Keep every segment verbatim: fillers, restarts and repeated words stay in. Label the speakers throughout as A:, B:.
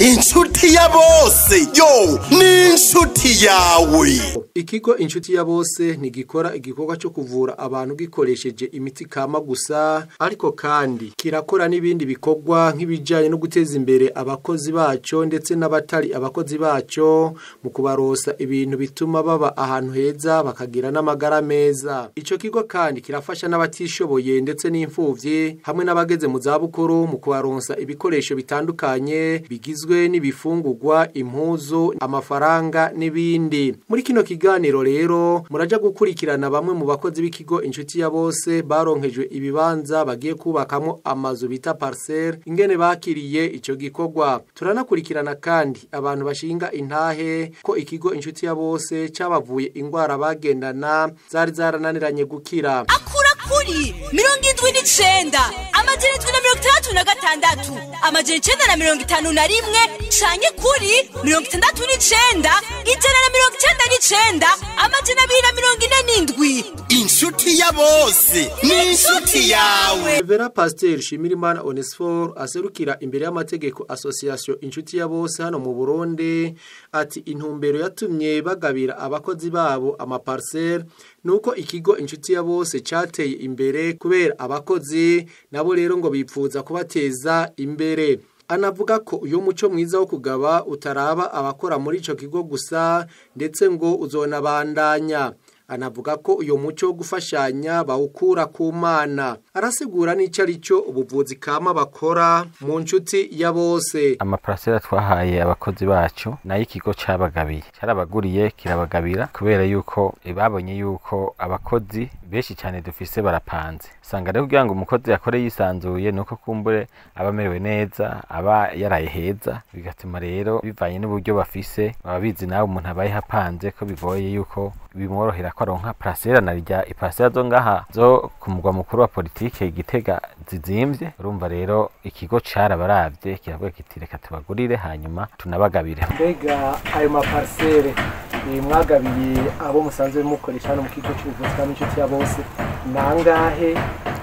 A: inshuti ya bose yo ni inshuti yawe.
B: Ikigo inshuti ya bose ntigikora igikorwa cyo kuvura abantu gikoresheje imiti kama gusa, ariko kandi kirakora n'ibindi bikorwa nk'ibijanye no guteza imbere abakozi baco ndetse n'abatari abakozi baco mu kubarosa ibintu bituma baba ahantu heza bakagira n'amagara meza. Ico kigo kandi kirafasha n'abatishoboye ndetse n'imfuvyi hamwe n'abageze mu zabukuru mu kubaronsa ibikoresho bitandukanye bigizwe n'ibifungurwa, impuzu, amafaranga n'ibindi. Muri kino kiganiro rero muraja gukurikirana bamwe mu bakozi b'ikigo inshuti ya bose baronkejwe ibibanza bagiye kubakamo amazu bita parcelle, ingene bakiriye ico gikorwa. Turanakurikirana kandi abantu bashinga intahe ko ikigo inshuti ya bose cabavuye ingwara bagendana zari zarananiranye gukira.
C: Akura kuri mirongo indwi n'icenda amajana indwi na mirongo itandatu na gatandatu amajana icenda na mirongo itanu na rimwe canke kuri mirongo itandatu n'icenda ijana na mirongo icenda n'icenda amajana abiri na mirongo ine n'indwi.
A: Inshuti ya bose ni inshuti yawe.
B: Vera Pasteur Shimirimana Onesphore aserukira imbere y'amategeko Association inshuti ya bose hano mu Burundi ati intumbero yatumye bagabira abakozi babo amaparcelle nuko ikigo inshuti ya bose cateye imbere kubera abakozi nabo rero ngo bipfuza kubateza imbere. Anavuga ko uyo muco mwiza wo kugaba utaraba abakora muri ico kigo gusa ndetse ngo uzonabandanya. Anavuga ko uyo muco wo gufashanya bawukura ku Mana. Arasigura n'icari cyo ubuvuzi kama bakora mu nshuti ya bose.
D: Amaparcelle twahaye abakozi bacu nayo ikigo cabagabiye carabaguriye kirabagabira kubera yuko babonye yuko abakozi benshi cyane dufise barapanze. Sanga rero kugira ngo umukozi yakore yisanzuye nuko kumbure abamerewe neza aba yaraye heza, bigatuma rero bivanye n'uburyo bafise ababizi nawe umuntu abaye hapanze ko bigoye yuko bimworohera ko aronka parcelle narijya iparcelle zo ngaha zo ku mugwa mukuru wa politike Gitega zizimvye. Urumva rero ikigo carabaravye kiravuga kiti reka tubagurire hanyuma tunabagabire.
B: Mbega ayo maparcelle mwagabiye abo musanzwe mukoresha hano mu kigo cy'ubuvuzi kandi inshuti ya bose nangahe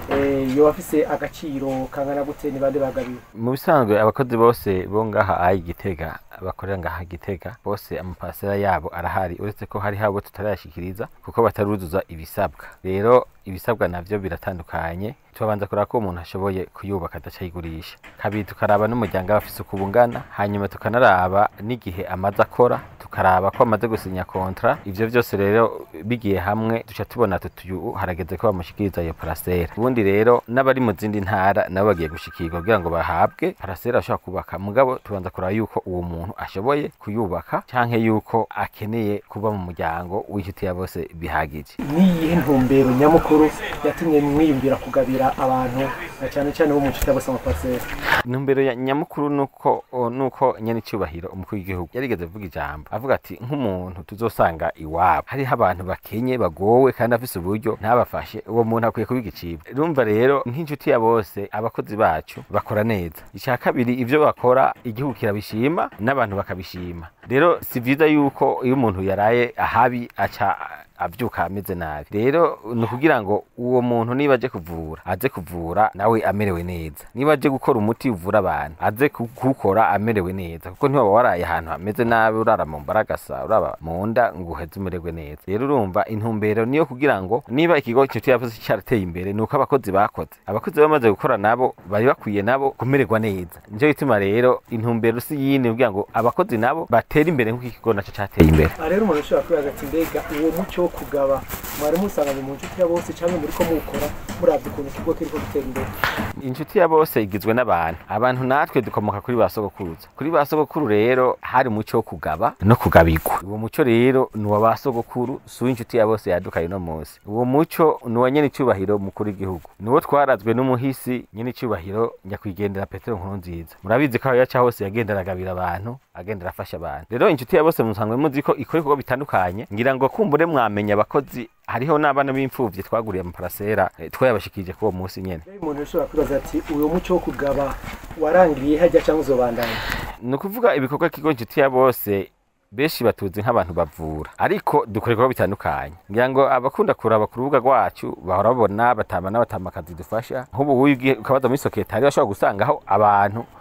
B: yo bafise agaciro kangana gute ni bande bagabiye?
D: Mu bisanzwe abakozi bose bo ngaha ayi Gitega bakorera ngaha Gitega bose amaparcelle yabo arahari, uretse ko hari habo tutarashikiriza kuko bataruzuza ibisabwa. Rero ibisabwa navyo biratandukanye, tubanza kuraba ko umuntu ashoboye kuyubaka adacayigurisha. Kabiri tukaraba n'umuryango abafise ukubungana, hanyuma tukanaraba n'igihe amaze akora, tukaraba ko amaze gusinya kontra. Ivyo vyose rero bigiye hamwe duca tubona tutuyu harageze ko bamushikiriza iyo parcelle. Ubundi rero n'abari mu zindi ntara nabo bagiye gushikirwa kugira ngo bahabwe parcelle ashobora kubaka. Mugabo tubanza kuraba yuko uwo muntu ashoboye kuyubaka canke yuko akeneye kuba mu muryango w'inshuti ya bose bihagije.
B: Niyihe ntumbero nyamukuru yatumye mwiyumvira kugabira abantu cyane cyane bo mu nshuti ya bose amaparcelle?
D: Intumbero ya nyamukuru nuko nuko nyene cyubahiro umukuru w'igihugu yarigeze vuga ijambo avuga ati nk'umuntu tuzosanga iwabo hari abantu bakenye bagowe kandi afise uburyo ntabafashe, uwo muntu akwiye kubigicibwa. Urumva rero nk'inshuti ya bose abakozi bacu bakora neza. Icya kabiri ivyo bakora igihugu kirabishima n'abantu bakabishima. Rero si vyiza yuko iyo umuntu yaraye ahabi aca avyuka ameze nabi. Rero no kugira ngo uwo muntu niba aje kuvura aze kuvura nawe amerewe neza, niba aje gukora umuti uvura abantu aze kukora amerewe neza, kuko ntiwaba waraye ahantu hameze nabi urara mu mbaragasa uraba mu nda ngo uheze umererwe neza. Rero urumva intumbero niyo kugira ngo niba ikigo inshuti yavuze cyarateye imbere nuko abakozi bakoze abakozi bamaze gukora nabo bari bakwiye nabo kumererwa neza. Nico gituma rero intumbero si yindi kugira ngo abakozi nabo batera imbere nk'uko ikigo naco cyateye imbere.
B: Rero umuntu ashobora kwibaza ati mbega uwo muco kugaba mwari musanganye mu nshuti ya bose cyangwa muri ko mukora muravye ukuntu ikigo kiriko gutera imbere?
D: Inshuti ya bose igizwe n'abantu abantu natwe dukomoka kuri basogokuruza. Kuri basogokuru rero hari umuco wo kugaba no kugabirwa. Uwo muco rero ni wa basogokuru su inshuti ya bose yadukaye no munsi. Uwo muco ni wa nyene cyubahiro mukuru w'igihugu, niwo twarazwe n'umuhisi nyene cyubahiro nyakwigendera Petero Nkurunziza. Murabizi ko yaca hose yagendera agabira abantu agendera afasha abantu. Rero inshuti ya bose musangwe muzi ko ikore kuko bitandukanye, ngira ngo kumbure mwamenya abakozi hariho n'abana b'imfuvye twaguriye amaparcelle twayabashikije ko uwo munsi nyene.
B: Umuntu ashobora kwibaza ati uyo muco wo kugaba warangiriye hajya cyangwa uzobandanya?
D: Ni ukuvuga ibikorwa kigo inshuti ya bose beshi batuzi nk'abantu bavura, ariko dukorerwa bitandukanye. Ngira ngo abakunda kuraba ku rubuga rwacu bahora babona batama n'abatamakazi dufasha. Nk'ubu ukabaza muri secretary bashobora gusangaho abantu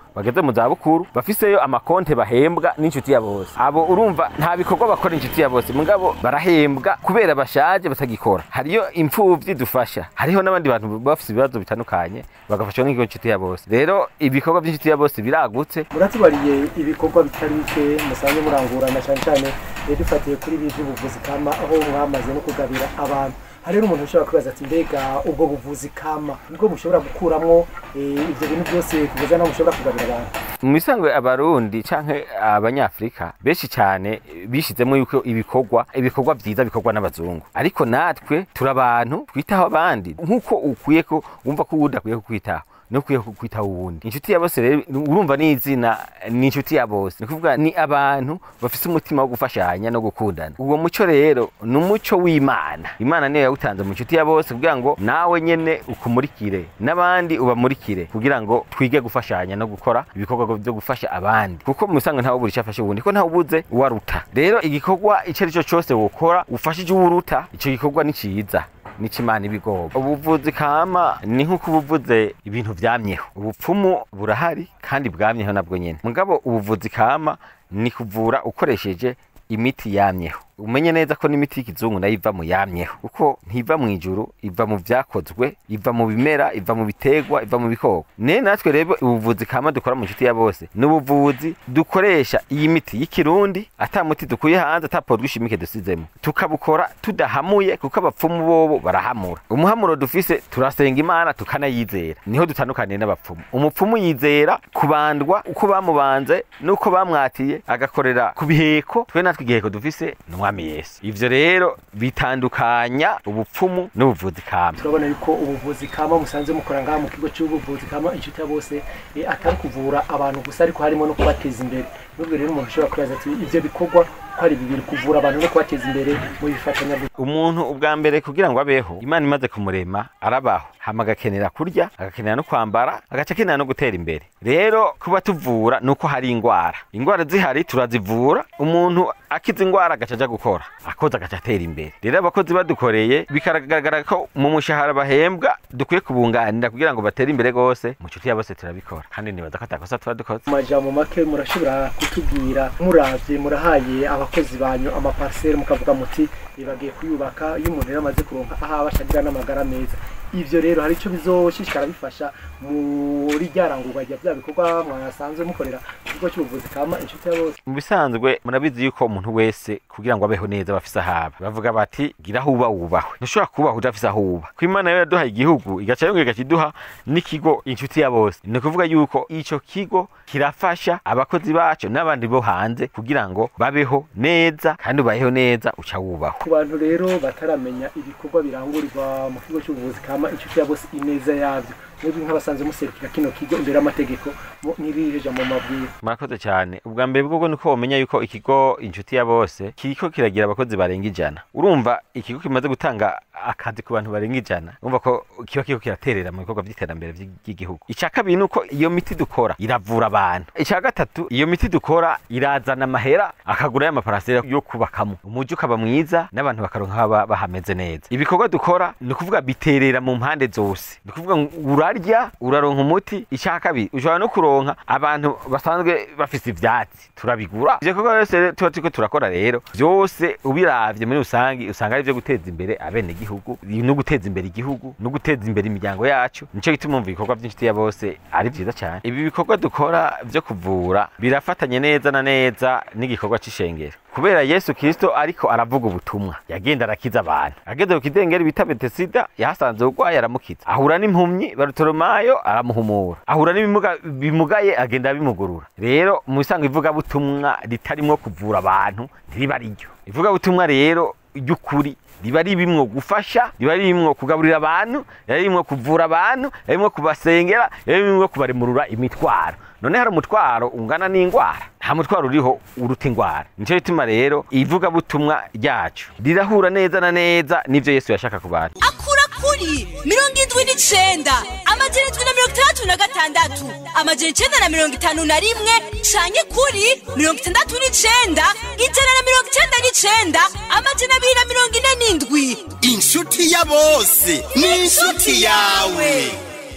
D: bageze mu zabukuru bafiseyo amakonte bahembwa n'inshuti ya bose. Abo urumva nta bikorwa bakora inshuti ya bose, mugabo barahembwa kubera bashaje batagikora. Hariyo impfuvyi dufasha, hariho n'abandi bantu bafise ibibazo bitandukanye bagafashwa n'ikigo inshuti ya bose. Rero ibikorwa by'inshuti ya bose biragutse.
B: Muratubariye ibikorwa bitari bike musanzwe murangurana cyane cyane dufatiye kuri bibi buvuzi kama aho mwamaze no kugabira abantu. Hari umuntu ushobora kubaza ati mbega ubwo buvuzi kama nibwo mushobora gukuramwo ivyo bintu byose kugeza naho mushobora kugabira abantu?
D: Mu misangwe abarundi canke abanyafrika benshi cyane bishizemo yuko ibikorwa ibikorwa byiza bikorwa n'abazungu, ariko natwe turabantu twitaho abandi nkuko ukwiye ko wumva ko udakwiye kwitaho no kwiye kwitaho uwundi. Inshuti ya bose rero urumva n'izina ni inshuti ya bose, ni kuvuga ni abantu bafise umutima wo gufashanya no gukundana. Uwo muco rero ni umuco w'Imana. Imana niyo yawutanze mu inshuti ya bose kugira ngo nawe nyene ukumurikire n'abandi ubamurikire kugira ngo twige gufashanya no gukora ibikorwa byo gufasha abandi, kuko mu bisanzwe ntawe buri cyafashe ubundi ko ntawe ubuze uwaruta. Rero igikorwa ico ari cyo cyose wokora ufashije uwuruta, ico gikorwa ni ciza n'ikimana ibigoba. Ubuvuzi kama ni nkuko ubuvuze ibintu vyamyeho, ubupfumu burahari kandi bwamyeho nabwo nyene, mugabo ubuvuzi kama ni kuvura ukoresheje imiti yamyeho. Umenye neza ko n'imiti y'ikizungu nayo iva mu yamyeho, kuko ntiva mu ijuru, iva mu vyakozwe, iva mu bimera, iva mu bitegwa, iva mu bikoko. Ne natwe rero ubuvuzi kama dukora mu inshuti ya bose n'ubuvuzi dukoresha iyi miti y'ikirundi, ata muti dukuye hanze, ata podwe ishimike dusizemo, tukabukora tudahamuye, kuko abapfumu bobo barahamura. Umuhamuro dufise turasenga Imana tukanayizera, niho dutandukaniye n'abapfumu. Umupfumu yizera kubandwa uko bamubanze nuko bamwatiye agakorera ku biheko, twe natwe igiheko dufise n'umwami Yesu. Ivyo rero bitandukanya ubupfumu n'ubuvuzi kama.
B: Turabona yuko ubuvuzi kama musanze mukora ngaha mu kigo cy'ubuvuzi kama inshuti ya bose e, atari kuvura abantu gusa, ariko harimo no kubateza imbere. Nubwo rero umuntu ushobora kubaza ati ivyo bikorwa hari bibiri kuvura abantu no kubateza imbere mu bifatanya.
D: Umuntu ubwa mbere kugira ngo abeho, Imana imaze kumurema arabaho, hama agakenera kurya, agakenera no kwambara, agaca akenera no gutera imbere. Rero kuba tuvura nuko hari ingwara, ingwara zihari turazivura, umuntu akiza ingwara agaca gukora, akoza agaca atera imbere. Rero abakozi badukoreye bikaragaragara ko mu mushahara bahembwa dukwiye kubunganira kugira ngo batere imbere gose. Mu nshuti ya bose turabikora kandi nibaza ko atakosa tuba dukoze.
B: Majambo make murashobora kutubwira muravye murahaye abakozi banyu amaparcelle mukavuga muti bagiye kuyubaka, iyo umuntu yari amaze kuronka aha abashagira n'amagara meza, ivyo rero hari ico bizoshishikara bifasha muri ryarangurwa rya bya bikorwa mwasanzwe mukorera ikigo cy'ubuvuzi kama inshuti ya bose?
D: Mu bisanzwe murabizi yuko umuntu wese kugira ngo abeho neza bafise ahaba, bavuga bati gira huba wubahwe. Ntushobora kubaho udafise ahuba. Ko Imana yo yaduhaye igihugu igaca yongera igakiduha n'ikigo inshuti ya bose, ni kuvuga yuko ico kigo kirafasha abakozi bacu n'abandi bo hanze kugira ngo babeho neza, kandi ubayeho neza uca wubaho.
B: Ku bantu rero bataramenya ibikorwa birangurirwa mu kigo cy'ubuvuzi kama inshuti ya bose ineza yavyo, n'ubu nk'abasanze muserukira kino kigo imbere y'amategeko nirireje mu mabwire.
D: Murakoze cyane. Ubwa mbere bwo nuko womenya yuko ikigo inshuti ya bose kiriko kiragira abakozi barenga ijana. Urumva ikigo kimaze gutanga akazi ku bantu barenga ijana, urumva ko kiba kiko kiraterera mu bikorwa by'iterambere by'igihugu. Icya kabiri nuko iyo miti dukora iravura abantu. Icya gatatu iyo miti dukora irazana amahera akagura y'amaparasera yo kubakamo, umuji ukaba mwiza n'abantu bakaronka bahameze neza. Ibikorwa dukora ni kuvuga biterera mu mpande zose, ni kuvuga urarya uraronka umuti. Icya kabiri ushobora no kuronka abantu basanzwe bafise ivyatsi turabigura. Ivyo bikorwa byose tuba turiko turakora rero byose ubiravye muri rusangi usanga ari byo guteza imbere abene gihugu no guteza imbere igihugu no guteza imbere imiryango yacu. Nico gituma umva ibikorwa by'inshuti ya bose ari byiza cyane. Ibi bikorwa dukora byo kuvura birafatanye neza na neza n'igikorwa c'ishengero, kubera Yesu Kristo ariko aravuga ubutumwa yagenda arakiza abantu. Ageze ku kidengeri bita Betesida yahasanze urwaye aramukiza, ahura n'impumyi Barutolomayo aramuhumura, ahura n'ibimuga bimugaye agenda bimugurura. Rero mu bisanzwe ivuga butumwa ritarimo kuvura abantu ntiriba riryo. Ivuga butumwa rero ry'ukuri riba ribimwo gufasha, riba ribimwo kugaburira abantu, riba ribimwo kuvura abantu, riba ribimwo kubasengera, riba ribimwo kubaremurura imitwaro. None hari umutwaro ungana n'ingwara, nta mutwaro uriho uruta ingwara. Nico gituma rero ivuga butumwa ryacu rirahura neza na neza n'ivyo Yesu yashaka ku bantu.
C: Akura kuri mirongo indwi n'icenda amajana indwi na mirongo itandatu na gatandatu amajana icenda na mirongo itanu na rimwe canke kuri mirongo itandatu n'icenda ijana na mirongo icenda n'icenda amajana abiri na mirongo ine n'indwi.
A: Inshuti ya bose ni inshuti yawe.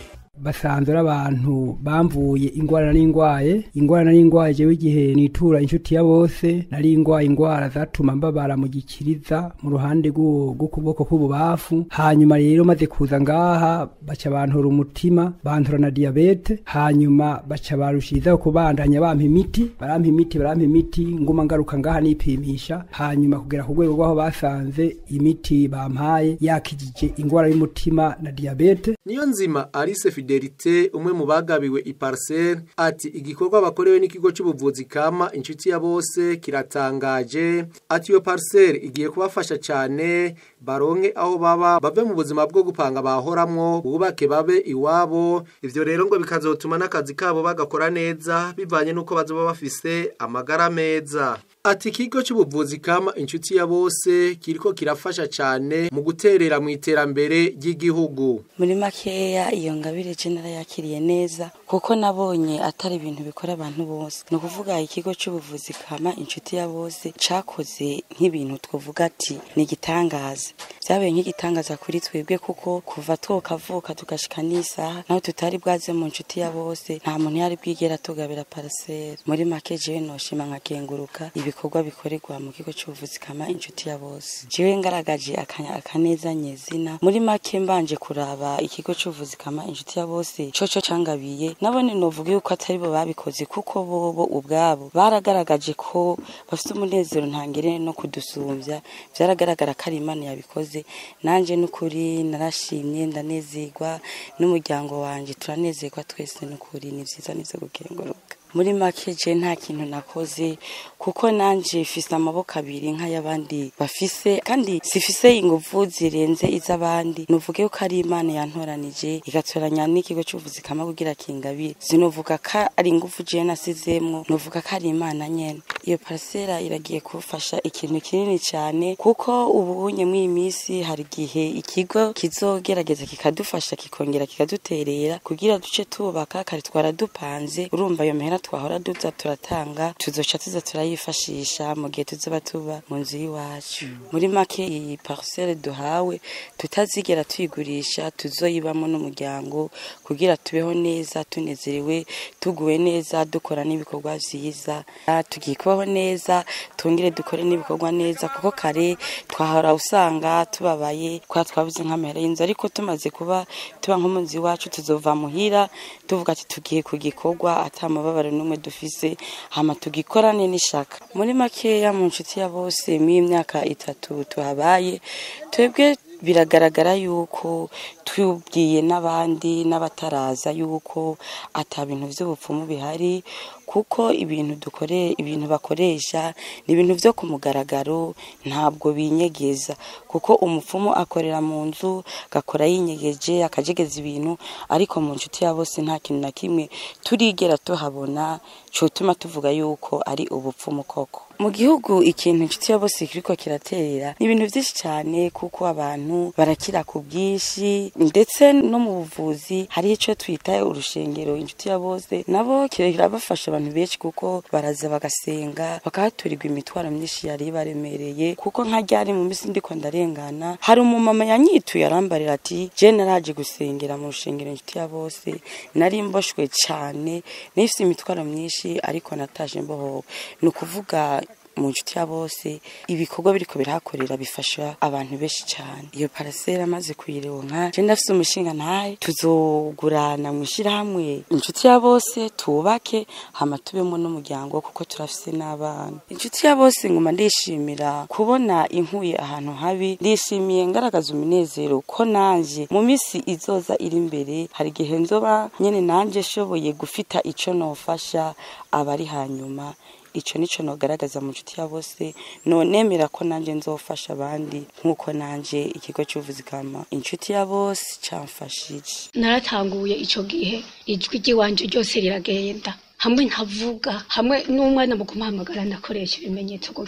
E: basanzwe abantu bamvuye ingwara n'ingwaye ingwara n'ingwaye jewe igihe nitura inshuti ya bose nari ingwaye ingwara zatuma mbabara mu gikiriza mu ruhande rw'ukuboko k'ububafu hanyuma rero maze kuza ngaha baca bantora umutima bantora na diabete hanyuma baca barushirizaho kubandanya bampa imiti barampa imiti barampa imiti nguma ngaruka ngaha nipimisha hanyuma kugera ku rwego rw'aho basanze imiti bampaye yakijije ingwara y'umutima na diabete.
B: Niyo nzima Alice Fidelite umwe mu bagabiwe iparcelle ati igikorwa bakorewe n'ikigo cy'ubuvuzi kama inshuti ya bose kiratangaje ati iyo parcelle igiye kubafasha cyane baronke aho baba bave mu buzima bwo gupanga bahoramwo bubake babe iwabo ivyo rero ngo bikazotuma n'akazi kabo bagakora neza bivanye nuko bazoba bafise amagara meza. Ati ikigo cy'ubuvuzi kama inshuti ya bose kiriko kirafasha cyane mu guterera mu iterambere ry'igihugu.
F: Muri makeya iyo ngabire genera yakiriye neza kuko nabonye atari ibintu bikora abantu bose. No kuvuga ikigo cy'ubuvuzi kama inshuti ya bose cakoze nk'ibintu twovuga ati ni gitangaza. Byabaye nk'igitangaza kuri twebwe kuko kuva tokavuka tugashika n'isaha naho tutari bwaze mu inshuti ya bose nta muntu yari bwigera tugabira parcelle. Muri make je no shima nkakenguruka ibikorwa bikorerwa mu kigo cy'ubuvuzi kama inshuti ya bose. Jewe ngaragaje akanya akaneza nyezina muri make mbanje kuraba ikigo cy'ubuvuzi kama inshuti ya bose coco cangabiye nabone novuga yuko atari bo babikoze kuko bobo ubwabo baragaragaje ko bafite umunezero ntangere no kudusumbya byaragaragara ko ari Imana yabikoze nanje n'ukuri narashimye ndanezerwa n'umuryango wanje turanezerwa twese n'ukuri ni vyiza nizo gukenguruka. Muri make je nta kintu nakoze kuko nanje fise amaboko abiri nka yabandi bafise kandi sifise ingufu zirenze izabandi nuvuge ko ari Imana yantoranije igatoranya n'ikigo cy'ubuvuzi kama kugira kingabire zinovuga ka ari ingufu je nasizemwo nuvuga ko ari Imana nyene. Iyo parcelle iragiye kufasha ikintu kinini cyane kuko ubunye mu imisi hari gihe ikigo kizogerageza kikadufasha kikongera kikaduterera kugira duce tubaka kari twaradupanze urumva yo mehera twahora duza turatanga tuzoca tuza turayifashisha mu gihe tuzoba tuba mu nzu y'iwacu. Muri make iyi parcelle duhawe tutazigera tuyigurisha tuzoyibamo n'umuryango kugira tubeho neza tunezerewe tuguwe neza dukora n'ibikorwa vyiza tugiye kubaho neza tungire dukore n'ibikorwa neza kuko kare twahora usanga tubabaye kwa twabuze nk'amahera y'inzu ariko tumaze kuba tuba nko mu nzu y'iwacu tuzova muhira tuvuga ati tugiye ku gikorwa atamababaro n'umwe dufise hama tugikorane n'ishaka. Muri makeya mu nshuti ya bose mu myaka itatu tuhabaye twebwe biragaragara yuko tubwiye n'abandi n'abataraza yuko ata bintu by'ubupfumu bihari kuko ibintu dukore ibintu bakoresha ni ibintu byo kumugaragaro ntabwo binyegeza kuko umupfumu akorera mu nzu gakora yinyegeje akajegeza ibintu ariko mu nshuti ya bose nta kintu na kimwe turigera tuhabona cyo tuma tuvuga yuko ari ubupfumu koko. Mu gihugu ikintu inshuti ya bose kiriko kiraterera ni ibintu byinshi cyane kuko abantu barakira ku bwishi ndetse no mu buvuzi hari ico twita urushengero inshuti ya bose nabo kirabafasha abantu benshi kuko baraza bagasenga bakahaturirwa imitwaro myinshi yari baremereye kuko nka ryari mu misi ndiko ndarengana hari umumama yanyituye arambarira ati je naraje gusengera mu rushengero inshuti ya bose nari mboshwe cyane nifise imitwaro myinshi ariko nataje mboho no kuvuga mu nshuti ya bose ibikorwa biriko birahakorera bifasha abantu benshi cyane. Iyo parcelle amaze kuyironka je ndafise umushinga ntaye tuzogurana mwishira hamwe inshuti ya bose tubake hama tubemo n'umuryango kuko turafise n'abana. Inshuti ya bose ngoma ndishimira kubona inkuye ahantu habi ndishimiye ngaragaza umunezero ko nanje mu misi izoza iri imbere hari gihe nzoba nyene nanje shoboye gufita ico nofasha abari hanyuma ico nico nogaragaza mu nshuti ya bose nonemera ko nanje nzofasha abandi nkuko nanje ikigo cy'ubuvuzi kama inshuti ya bose camfashije.
G: Naratanguye ico gihe ijwi ry'iwanje ryose riragenda hamwe ntavuga hamwe n'umwana mu kumuhamagara nakoresha ibimenyetso gutya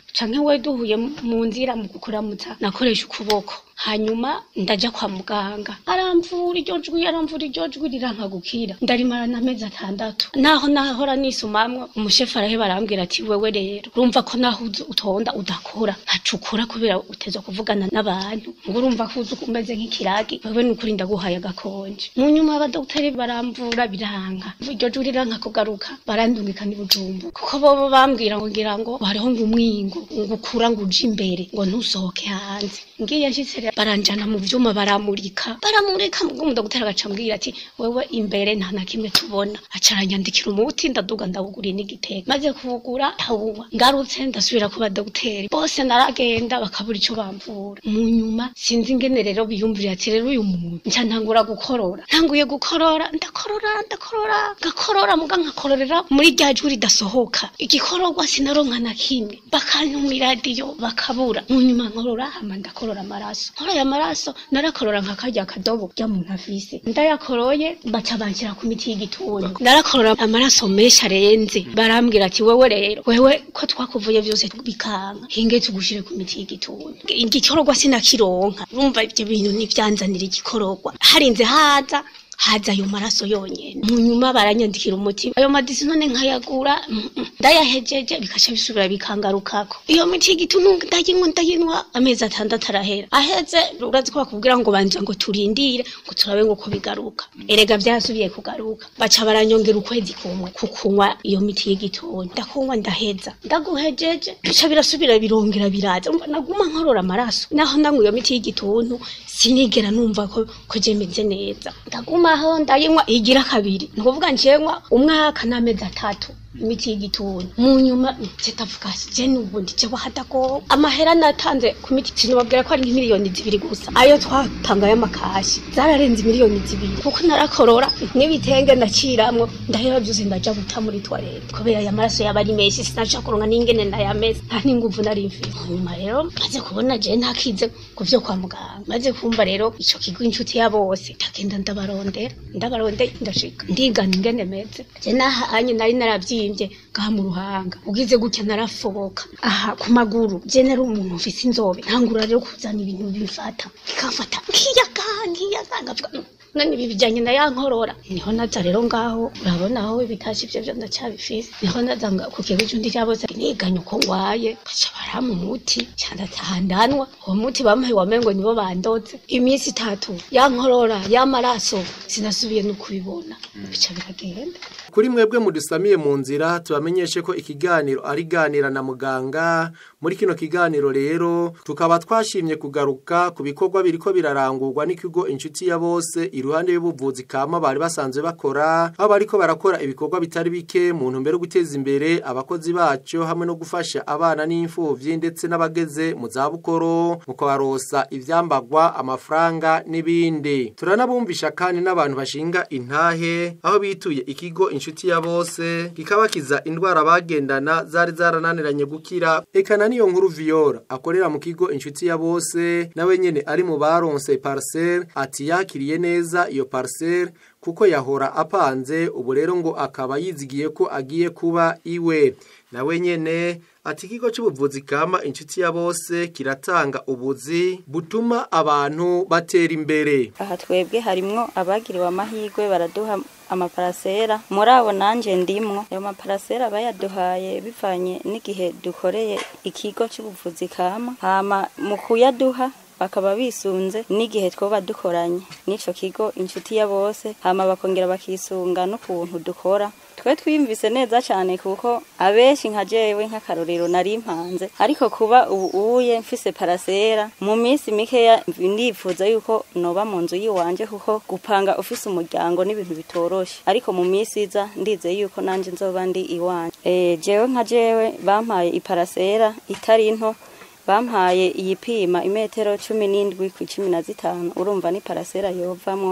G: canke we duhuye mu nzira mu kukuramutsa nakoresha ukuboko hanyuma ndaja kwa muganga aramvura iryo jwi aramvura iryo jwi riranka gukira ndarimarana amezi atandatu naho nahora nisumamwe umushefu araheba arambwira ati wewe rero urumva ko naho utonda udakora ntacukura kubera uteza kuvugana n'abantu ngo urumva ko uzi umeze nk'ikiragi wewe n'ukuri ndaguhaye agakonje mu nyuma abadokiteri baramvura biranka iryo jwi riranka kugaruka barandungika n'ibujumbu kuko bobo bambwira ngo ngira ngo hariho ngo umwingo ngo ukura ngo uje imbere ngo ntusohoke hanze ngiye nshitse baranjana mu vyuma baramurika baramurika mu dogiteri agacambwira ati wewe imbere nta na kimwe tubona acaranyandikira umuti ndaduga ndawugura n'igitega maze kuvugura hawuwa ngarutse ndasubira kuba dogiteri bose naragenda bakabura ico bamvura mu nyuma sinzi ingene rero biyumvira ati rero uyu muntu nca ntangura gukorora ntanguye gukorora ndakorora ndakorora gakorora muga nkakororera muri rya jwi ridasohoka igikororwa sinaronka na kimwe bakantumira radiyo bakabura mu nyuma nkorora hama ndakorora amaraso nkoroye amaraso narakorora nka karya kadobo rya muntu afise ndayakoroye baca banshyira ku miti y'igituntu narakorora amaraso menshi arenze barambwira ati wewe rero wewe ko twakuvuye byose bikanka hinge tugushire ku miti y'igituntu igikororwa sinakironka urumva ibyo bintu nivyanzanira igikororwa harinze haza haza ayo maraso yonyene mu nyuma baranyandikira umuti ayo madisi none nkayagura ndayahejeje bikasha bisubira bikangarukako iyo miti y'igituntu ndayinywa ndayinywa amezi atandatu arahera aheze urazi ko bakubwira ngo banje ngo turindire ngo turabe ngo ko bigaruka erega byasubiye kugaruka baca baranyongera ukwezi kumwe kukunywa iyo miti y'igituntu ndakunywa ndaheza ndaguhejeje bica birasubira birongera biraza umva naguma nkorora amaraso naho ndanywa iyo miti y'igituntu sinigera numva ko ko jemeze neza ndaguma aho ndayinywa igira kabiri nukuvuga njenywa umwaka n'amezi atatu imiti y'igituntu mu nyuma cetavuga je nubundi je wahadako amahera natanze ku miti sinubabwira ko ari miliyoni zibiri gusa ayo twatangaye amakashi zararenze miliyoni zibiri kuko narakorora n'ibitenge ndaciramwo ndahera byose ndaja guta muri toilette kubera ya maraso yabari menshi sinaca kuronka n'ingene ndayameze nta n'inguvu nari mfite nyuma rero maze kubona je ntakize kuvyo kwa muganga maze kumva rero ico kigo inshuti ya bose ndagenda ndabarondera ndabaronde ndashika ndigana ingene meze je naha anye nari naravyi imvye gaha mu ruhanga ugize gutya narafoboka aha ku maguru je nari umuntu ufise inzobe ntangura rero kuzana ibintu bifata bikafata nkiyaga nkiyaga ngavuga nani bibijanye na yankorora niho naza rero ngaho urabona aho bitashi ivyo byo ndacyabifise niho naza ku kigo cyundi cyabose niganye uko ngwaye baca baramu muti cyanda tahandanwa uwo muti bamuhe wamengo nibo bandoze imisi itatu yankorora yamaraso sinasubiye no kubibona bica biragenda
B: kuri mwebwe mudusamiye mu nzira tubamenyeshe ko ikiganiro ari ganira na muganga muri kino kiganiro rero tukaba twashimye kugaruka ku bikorwa biriko birarangurwa n'ikigo inshuti ya bose iruhande y'ubuvuzi kama bari basanzwe bakora abo bariko barakora ibikorwa bitari bike mu ntumbero yo guteza imbere abakozi bacu hamwe no gufasha abana n'imfuvyi ndetse n'abageze mu zabukoro mu kubarosa ivyambagwa amafaranga n'ibindi turanabumvisha kandi n'abantu bashinga intahe aho bituye ikigo inshuti ya bose kikabakiza indwara bagendana zari zarananiranye gukira ekana niyo nkuru Viola akorera mu kigo inshuti ya bose nawe nyene ari mu baronse parcelle ati yakiriye neza iyo parcelle kuko yahora apanze ubu rero ngo akaba yizigiye ko agiye kuba iwe nawe nyene ati ikigo cy'ubuvuzi kama inshuti ya bose kiratanga ubuzi butuma abantu batera imbere
H: aha twebwe harimwo abagiriwe amahirwe baraduha amaparasera muri abo nanje ndimwo ayo maparasera bayaduhaye bivanye n'igihe dukoreye ikigo cy'ubuvuzi kama hama mu kuyaduha bakaba bisunze n'igihe twoba dukoranye n'ico kigo inshuti ya bose hama bakongera bakisunga no kuntu dukora twe twimvise neza cyane kuko abeshi nka jewe nk'akarorero nari impanze ariko kuba ubu uye mfise parasera mu minsi mikeya ndifuza yuko noba mu nzu yiwanje kuko gupanga ufise umuryango n'ibintu bitoroshe ariko mu minsi iza ndize yuko nanje nzoba ndi iwanje eh jewe nka jewe bampaye iparasera itari nto bampaye iyipima imetero cumi n'indwi ku cumi na zitanu urumva ni parasera yovamwo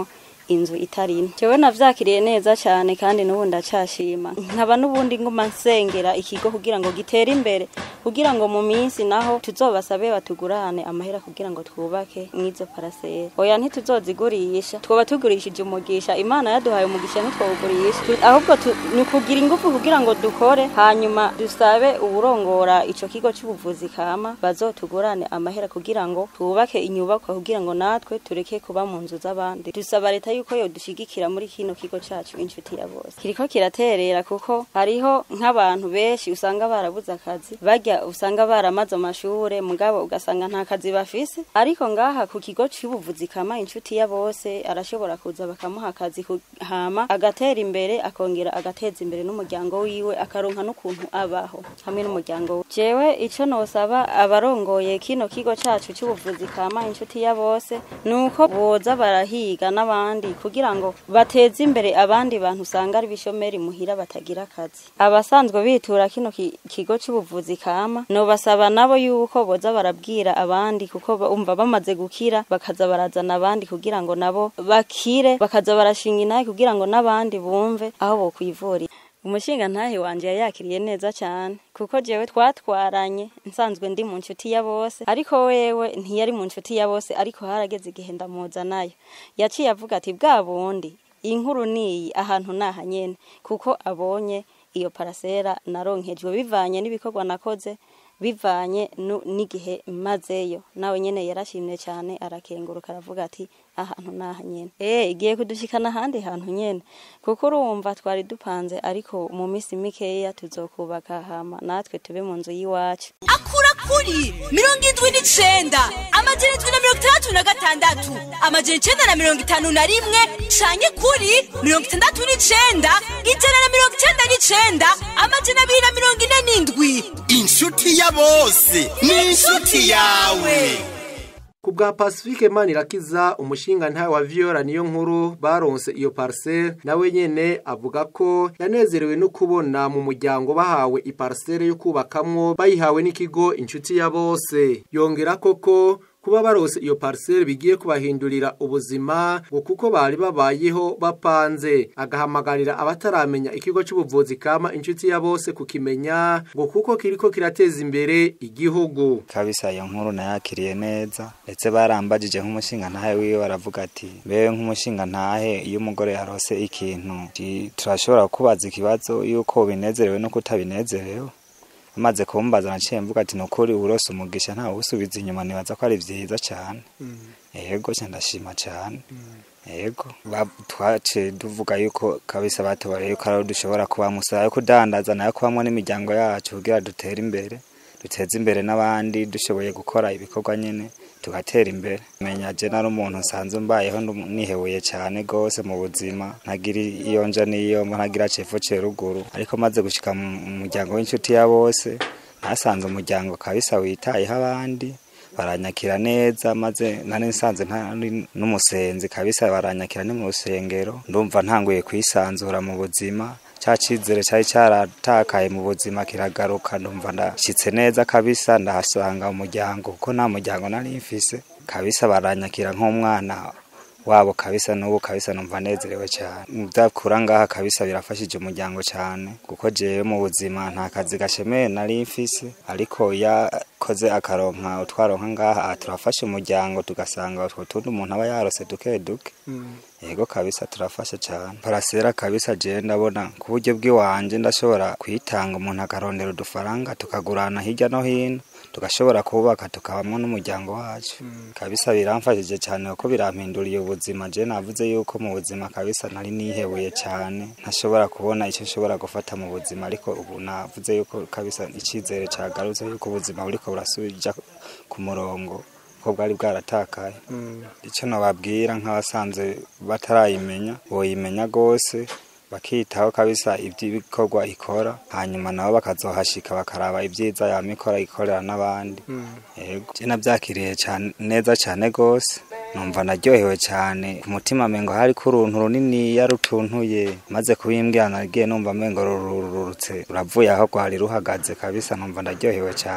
H: inzu itarina. Jewe navyakiriye neza cyane kandi n'ubu ndacashima. Nkaba n'ubundi ngoma nsengera ikigo kugira ngo gitere imbere, kugira ngo mu minsi naho tuzobasabe batugurane amahera kugira ngo twubake mwizo parasera. Oya ntituzozigurisha, twoba tugurishije umugisha. Imana yaduhaye umugisha ntitwugurisha, ahubwo ni kugira ingufu kugira ngo dukore, hanyuma dusabe uburongora ico kigo cy'ubuvuzi kama bazotugurane amahera kugira ngo twubake inyubako, kugira ngo natwe tureke kuba mu nzu z'abandi. Dusaba leta yuko yo dushigikira muri kino kigo cacu inshuti ya bose. Kiriko kiraterera kuko hariho nk'abantu benshi usanga barabuze akazi, barya usanga baramaze amashure mugabo ugasanga nta kazi bafise, ariko ngaha ku kigo cy'ubuvuzi kama inshuti ya bose arashobora kuza bakamuha akazi hama agatera imbere, akongera agateza imbere n'umuryango wiwe, akaronka n'ukuntu abaho hamwe n'umuryango we. Jewe ico nosaba abarongoye kino kigo cacu cy'ubuvuzi kama inshuti ya bose nuko boza barahiga n'abandi kugira ngo bateze imbere abandi bantu usanga ari bishomeri muhira batagira akazi. Abasanzwe bitura kino kigo cy'ubuvuzi kama no basaba nabo yuko boza barabwira abandi, kuko umva bamaze gukira bakaza barazana abandi kugira ngo nabo bakire, bakaza barashinga inaye kugira ngo n'abandi bumve aho bo kwivurira. Umushinga ntahe wanje yakiriye neza cyane kuko jewe twatwaranye nsanzwe ndi mu nshuti ya bose, ariko wewe ntiyari mu nshuti ya bose, ariko harageze igihe ndamuza nayo yaciye avuga ati bwa bundi inkuru niyi ahantu naha nyene, kuko abonye iyo parasera naronkejwe bivanye n'ibikorwa nakoze, bivanye n'igihe mazeyo. Nawe nyene yarashimye cyane arakenguruka aravuga ati ahantu naha nyene eh igiye kudushikana handi hantu nyene, kuko urumva twari dupanze, ariko mu misi mikeya tuzokubaka hama natwe tube mu nzu yiwacu.
C: Akura kuri mirongo indwi n'icenda amajana indwi na mirongo itandatu na gatandatu amajana icenda na mirongo itanu na rimwe canke kuri mirongo itandatu n'icenda ijana na mirongo icenda n'icenda amajana abiri na mirongo ine n'indwi.
A: Inshuti ya bose ni inshuti yawe.
B: Kubwa Pacifique Manirakiza umushinga ntawe wa Viola niyo nkuru baronse iyo parcelle, nawe nyene avuga ko yanezerewe no kubona mu muryango bahawe iparcelle yo kubakamwo bayihawe n'ikigo inshuti ya bose. Yongera koko kuba barose iyo parcelle bigiye kubahindurira ubuzima ngo kuko bari babayeho bapanze. Agahamagarira abataramenya ikigo cy'ubuvuzi kama inshuti ya bose kukimenya ngo kuko kiriko kirateza imbere igihugu.
I: Kabisa iyo nkuru nayakiriye neza, ndetse barambajije nk'umushinga ntahe wiwe baravuga ati bewe nk'umushinga ntahe iyo umugore yarose ikintu turashobora kubaza ikibazo yuko binezerewe no kutabinezerewe. Amaze kumbaza naciye mvuga ati nokuri urose umugisha nta usubiza inyuma, nibaza ko ari vyiza cyane. Yego cyandashima cyane. Yego twace duvuga yuko kabisa batobareye ko ari dushobora kuba musaya kudandaza nayo kubamwe n'imiryango yacu kugira dutere imbere, duteze imbere n'abandi, dushoboye gukora ibikorwa nyene tugatera imbere. Menya je nari umuntu nsanzwe mbayeho nihebuye cyane gose mu buzima, ntagira iyo nja niyo ntagira cefo ceruguru, ariko maze gushika mu muryango w'inshuti ya bose nasanze umuryango kabisa witayeho abandi, baranyakira neza, maze nane nsanze nta n'umusenzi kabisa baranyakira ni mu rusengero. Ndumva ntanguye kwisanzura mu buzima, cyacizere cyari cyaratakaye mu buzima kiragaruka, ndumva ndashitse neza kabisa, ndahasanga umuryango kuko nta muryango nari mfise kabisa, baranyakira nk'umwana wabo kabisa, n'ubu kabisa numva nezerewe cyane. Mudakura ngaha kabisa birafashije umuryango cyane, kuko jewe mu buzima nta kazi gashemeye nari mfise, ariko yakoze akaronka utwaronka ngaha turafasha umuryango, tugasanga utwo tundi umuntu aba yarose duke duke. Yego kabisa turafasha cyane. Parasera kabisa je ndabona ku buryo bw'iwanje ndashobora kwitanga umuntu akarondera udufaranga tukagurana hirya no hino, tugashobora kubaka tukabamwe n'umuryango wacu. Kabisa biramfashije cyane kuko birampinduriye ubuzima. Je navuze yuko mu buzima kabisa nari nihebuye cyane, ntashobora kubona icyo nshobora gufata mu buzima, ariko ubu navuze yuko kabisa icizere cyagarutse yuko ubuzima buriko burasubira ku murongo ko bwari bwaratakaye. Icyo nababwira nk'abasanze batarayimenya boyimenya gose, bakitaho kabisa iby'ibikorwa ikora, hanyuma nabo bakazohashika bakaraba ibyiza ya mikora ikorera n'abandi. Yego je nabyakiriye cyane neza cyane gose, numva naryohewe cyane ku mutima, mengo hari ku runtu runini yarutuntuye, maze kubimbwira nagiye numva mengo rururutse ruravuye aho gwari ruhagaze kabisa, numva naryohewe cyane.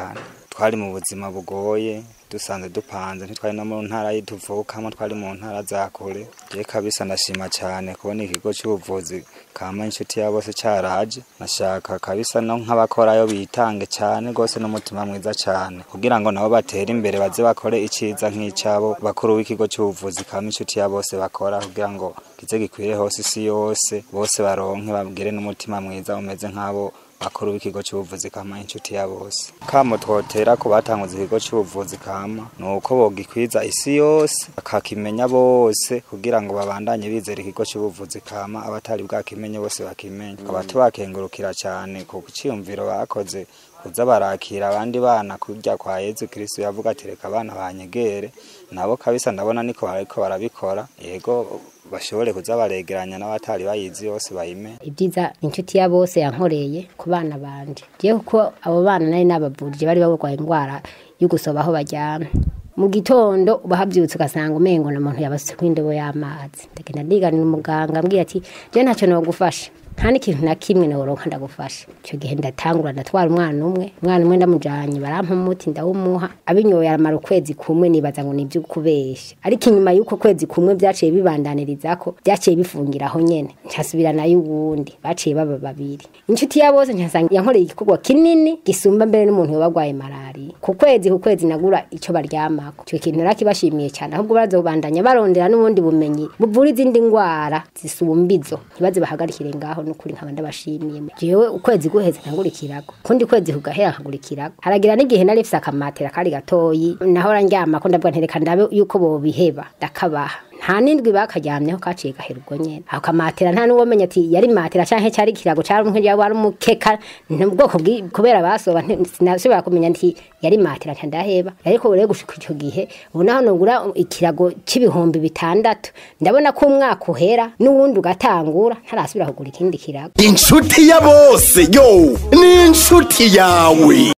I: twari mu buzima bugoye dusanze dupanze ntitwari no mu ntara y'ituvukamo twari mu ntara za kure je kabisa ndashima cyane kubona ikigo cy'ubuvuzi kama inshuti ya bose cyaraje nashaka kabisa no nk'abakorayo bitange cyane gose n'umutima mwiza cyane kugira ngo nabo batere imbere baze bakore iciza nk'icabo bakuru w'ikigo cy'ubuvuzi kama inshuti ya bose bakora kugira ngo kize gikwire hose isi yose bose baronke babwire n'umutima mwiza umeze nk'abo bakuru w'ikigo cy'ubuvuzi kama inshuti ya bose kamo twotera ko batanguze ikigo cy'ubuvuzi kama nuko bogikwiza isi yose akakimenya bose kugira ngo babandanye bizera ikigo cy'ubuvuzi kama abatari bwakimenye bose bakimenye abatu bakengurukira cyane ku ciyumviro bakoze kuza barakira abandi bana kujya kwa Yezu Kristo yavuga ati reka abana banyegere nabo kabisa ndabona niko bariko barabikora yego bashobore kuza baregeranya n'abatari bayizi yose bayime
J: ibyiza inshuti ya bose yankoreye ku bana banje je kuko abo bana nari nabavurije bari bagwaye indwara yo gusobaho bajyana mu gitondo bahabyutse ugasanga umengo na muntu yabase kw'indobo y'amazi ndagenda ndiganira umuganga ambwiye ati je ntacyo no gufasha nta n'ikintu na kimwe noronka ndagufasha icyo gihe ndatangura ndatwara umwana umwe umwana umwe ndamujanye barampa umuti ndawumuha abinyoye aramara ukwezi kumwe nibaza ngo nibyo kubesha ariko inyuma y'uko kwezi kumwe byaciye bibandaniririzako byaciye bifungiraho nyene ncasubira nayo uwundi baciye baba babiri inshuti ya bose ncasanga yankoreye igikorwa kinini gisumba mbere n'umuntu yobagwaye malaria ku kwezi ku kwezi nagura ico baryamako icyo kintu nakibashimiye cyane ahubwo barazobandanya barondera n'ubundi bumenyi buvura izindi ngwara zisumbizo ntibaze bahagarikire ngaho nukuri nkaba ndabashimiye jewe ukwezi guheze ntangurikirago kundi kwezi kugahera nkagurikirago haragira n'igihe nari mfise akamatera kari gatoyi naho randyama ko ndabwa ntereka ndabe yuko bobiheba ndakabaha nta nindwi bakajyamyeho kaciye gahera ubwo nyene aho kamatera nta nuwo menya ati yari matera canke cyari kirago cyari nk'ya wari umukeka n'ubwoko kubera basoba sinashobora kumenya nti yari matera ndaheba ariko rero gushika icyo gihe ubona hano ngura ikirago c'ibihumbi bitandatu ndabona ko umwaka uhera n'uwundi ugatangura ntarasubira kugura ikindi kirago
A: inshuti ya bose yo ni inshuti yawe.